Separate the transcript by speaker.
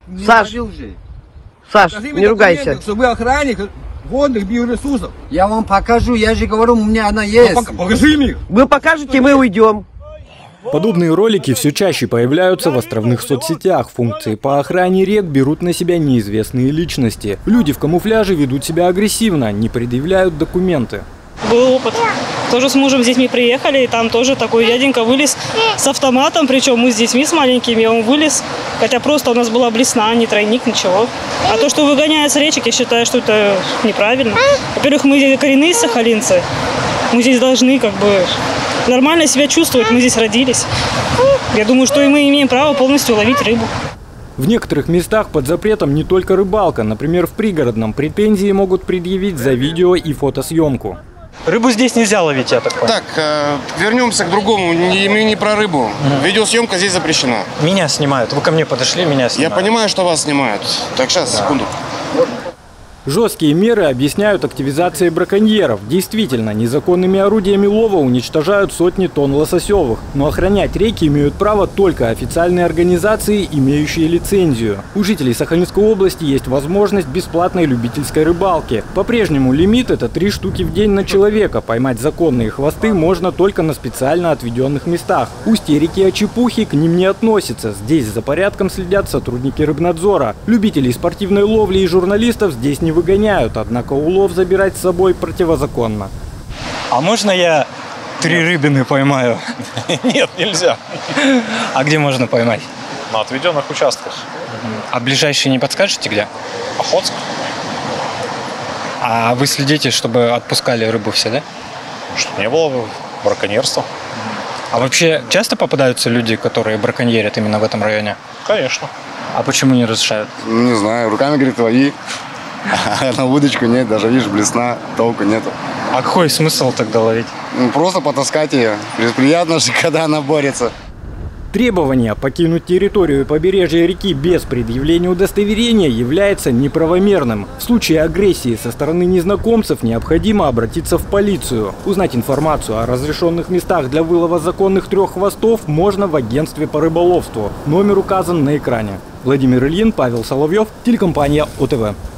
Speaker 1: Саш, не ругайся.
Speaker 2: Что вы охранник водных биоресурсов.
Speaker 3: Я вам покажу, я же говорю, у меня она есть.
Speaker 2: Покажи мне.
Speaker 1: Вы покажете, мы уйдем.
Speaker 4: Подобные ролики все чаще появляются в островных соцсетях. Функции по охране рек берут на себя неизвестные личности. Люди в камуфляже ведут себя агрессивно, не предъявляют документы.
Speaker 5: Был опыт. Тоже с мужем с детьми приехали, и там тоже такой дяденька вылез с автоматом, причем мы с детьми с маленькими, он вылез. Хотя просто у нас была блесна, не тройник, ничего. А то, что выгоняют с речек, я считаю, что это неправильно. Во-первых, мы коренные сахалинцы. Мы здесь должны нормально себя чувствовать, мы здесь родились. Я думаю, что и мы имеем право полностью ловить рыбу.
Speaker 4: В некоторых местах под запретом не только рыбалка. Например, в пригородном претензии могут предъявить за видео и фотосъемку.
Speaker 6: Рыбу здесь нельзя ловить, я так понял.
Speaker 7: Так, вернемся к другому. Не про рыбу. Видеосъемка здесь запрещена.
Speaker 6: Меня снимают. Вы ко мне подошли, меня снимают.
Speaker 7: Я понимаю, что вас снимают. Так, сейчас, секунду.
Speaker 4: Жесткие меры объясняют активизацией браконьеров. Действительно, незаконными орудиями лова уничтожают сотни тонн лососевых. Но охранять реки имеют право только официальные организации, имеющие лицензию. У жителей Сахалинской области есть возможность бесплатной любительской рыбалки. По-прежнему лимит – это 3 штуки в день на человека. Поймать законные хвосты можно только на специально отведенных местах. Устье реки Очепухи к ним не относится. Здесь за порядком следят сотрудники рыбнадзора. Любителей спортивной ловли и журналистов здесь не выгоняют, однако улов забирать с собой противозаконно.
Speaker 6: А можно я 3 рыбины поймаю?
Speaker 8: Нет, нельзя.
Speaker 6: А где можно поймать?
Speaker 8: На отведенных участках.
Speaker 6: А ближайшие не подскажете где?
Speaker 8: Охотск.
Speaker 6: А вы следите, чтобы отпускали рыбу все, да?
Speaker 8: Чтобы не было браконьерства.
Speaker 6: А вообще часто попадаются люди, которые браконьерят именно в этом районе?
Speaker 8: Конечно.
Speaker 6: А почему не разрешают?
Speaker 7: Не знаю, руками, говорит, твои. А на удочку нет, даже, видишь, блесна, толку нету.
Speaker 6: А какой смысл тогда ловить?
Speaker 7: Просто потаскать ее. Приятно же, когда она борется.
Speaker 4: Требование покинуть территорию побережья реки без предъявления удостоверения является неправомерным. В случае агрессии со стороны незнакомцев необходимо обратиться в полицию. Узнать информацию о разрешенных местах для вылова законных 3 хвостов можно в агентстве по рыболовству. Номер указан на экране. Владимир Ильин, Павел Соловьев, телекомпания ОТВ.